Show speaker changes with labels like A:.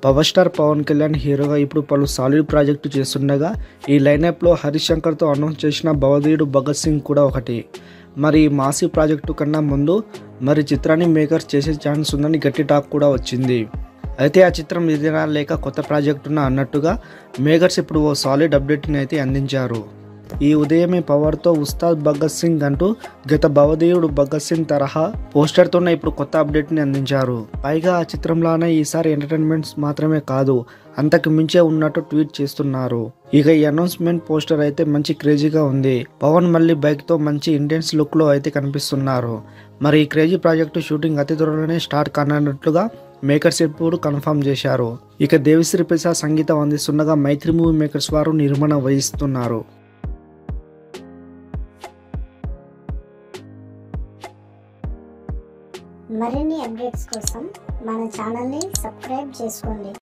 A: Power star Pawan Kalyan హీరోగా ఇప్పుడు పలు సాలిడ్ ప్రాజెక్టు చేస్తుండగా ఈ లైనప్లో హరీష్ శంకర్తో అనౌన్స్ చేసిన భవధీయుడు భగత్ సింగ్ కూడా ఒకటి. మరి ఈ మాసి ప్రాజెక్టు కన్నా ముందు మరి చిత్రాన్ని మేకర్స్ చేసే ఛాన్స్ ఉందని గట్టి టాక్ కూడా వచ్చింది. అయితే ఆ చిత్రం ఇదేనా లేక కొత్త ప్రాజెక్టునా అన్నట్టుగా మేకర్స్ ఇప్పుడు ఓ సాలిడ్ అప్డేట్ని అయితే అందించారు. ఈ ఉదయమే పవర్తో ఉస్తాద్ భగత్ సింగ్ అంటూ గత భవధీయుడు భగత్ సింగ్ తరహా పోస్టర్తోనే ఇప్పుడు కొత్త అప్డేట్ని అందించారు. పైగా ఆ చిత్రంలోనే ఈసారి ఎంటర్టైన్మెంట్స్ మాత్రమే కాదు అంతకు మించే ఉన్నట్టు ట్వీట్ చేస్తున్నారు. ఇక ఈ అనౌన్స్మెంట్ పోస్టర్ అయితే మంచి క్రేజీగా ఉంది. పవన్ మళ్ళీ బైక్తో మంచి ఇంటెన్స్ లుక్లో అయితే కనిపిస్తున్నారు. మరి ఈ క్రేజీ ప్రాజెక్టు షూటింగ్ అతి త్వరలోనే స్టార్ట్ కానున్నట్లుగా మేకర్స్ ఇప్పుడు కన్ఫర్మ్ చేశారు. ఇక దేవిశ్రీ ప్రసాద్ సంగీతం అందిస్తుండగా మైత్రి మూవీ మేకర్స్ వారు నిర్మాణం వహిస్తున్నారు.
B: మరిన్ని అప్డేట్స్ కోసం మన ఛానల్ని సబ్స్క్రైబ్ చేసుకోండి.